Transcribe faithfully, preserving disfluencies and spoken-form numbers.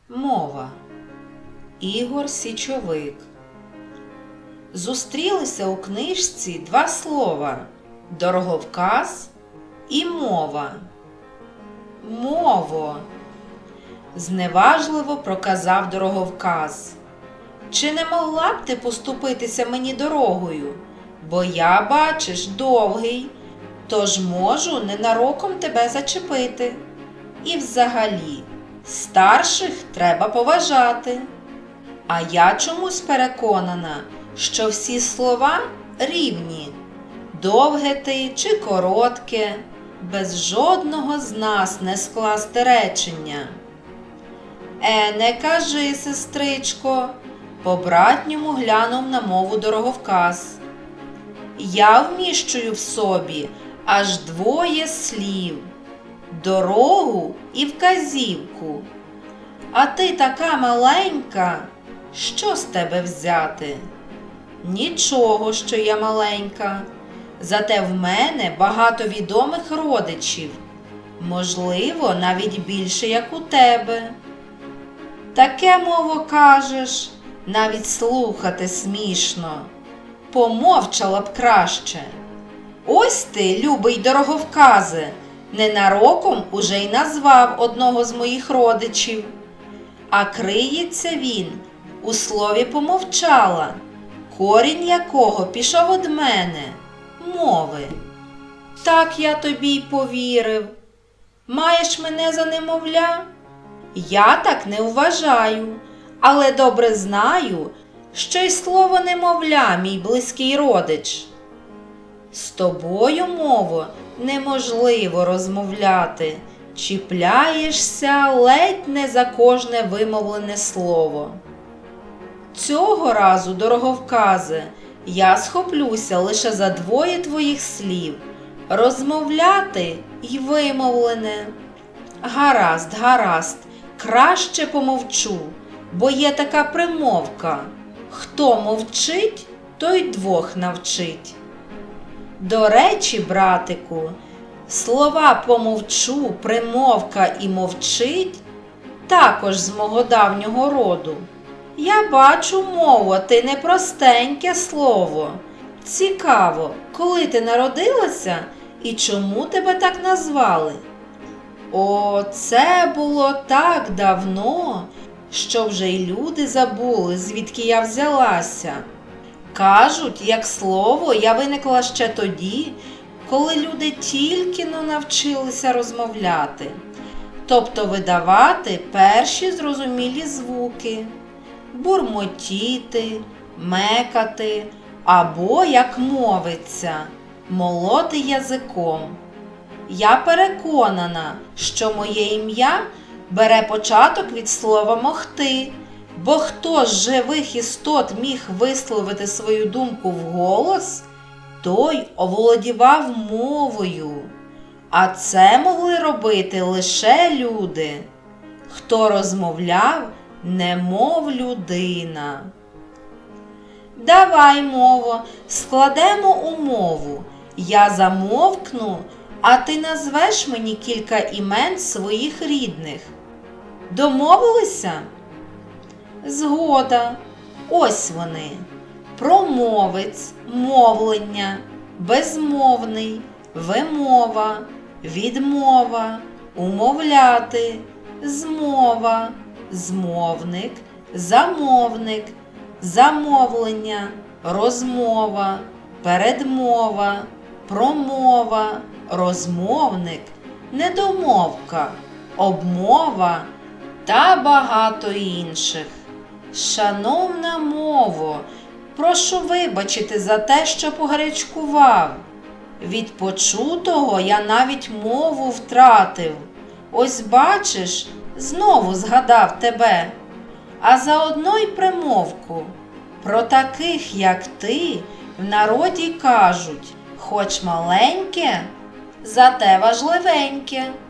Мова. Ігор Січовик. Зустрілися у книжці два слова – дороговказ і мова. Мово. Зневажливо проказав дороговказ. Чи не могла б ти поступитися мені дорогою? Бо я, бачиш, довгий, тож можу ненароком тебе зачепити. І взагалі, старших треба поважати. А я чомусь переконана, що всі слова рівні. Довге ти чи коротке, без жодного з нас не скласти речення. Е, не кажи, сестричко, по-братньому глянув на мову дороговказ. Я вміщую в собі аж двоє слів – дорогу і вказівку. А ти така маленька, що з тебе взяти? Нічого, що я маленька, зате в мене багато відомих родичів, можливо, навіть більше, як у тебе. Таке, мово, кажеш, навіть слухати смішно. Помовчала б краще. Ось ти, любий дороговказе, ненароком уже й назвав одного з моїх родичів. А криється він у слові помовчала, корінь якого пішов од мене, мови. Так я тобі й повірив. Маєш мене за немовля? Я так не вважаю, але добре знаю, що й слово немовля, мій близький родич. З тобою, мово, неможливо розмовляти, чіпляєшся ледь не за кожне вимовлене слово. Цього разу, дороговказе, я схоплюся лише за двоє твоїх слів – розмовляти й вимовлене. Гаразд, гаразд, краще помовчу, бо є така примовка – хто мовчить, той двох навчить. До речі, братику, слова «помовчу», «примовка» і «мовчить» також з мого давнього роду. Я бачу, мово, ти не простеньке слово. Цікаво, коли ти народилася і чому тебе так назвали? О, це було так давно, що вже й люди забули, звідки я взялася. Кажуть, як слово я виникла ще тоді, коли люди тільки-но навчилися розмовляти, тобто видавати перші зрозумілі звуки, бурмотіти, мекати або, як мовиться, молоти язиком. Я переконана, що моє ім'я бере початок від слова «могти», бо хто з живих істот міг висловити свою думку вголос, той оволодівав мовою. А це могли робити лише люди, хто розмовляв немов людина. Давай, мово, складемо умову. Я замовкну, а ти назвеш мені кілька імен своїх рідних. Домовилися? Згода. Ось вони. Промовець, мовлення, безмовний, вимова, відмова, умовляти, змова, змовник, замовник, замовлення, розмова, передмова, промова, розмовник, недомовка, обмова та багато інших. Шановна мово, прошу вибачити за те, що погарячкував. Від почутого я навіть мову втратив. Ось бачиш, знову згадав тебе. А заодно й примовку. Про таких, як ти, в народі кажуть, хоч маленьке, зате важливеньке.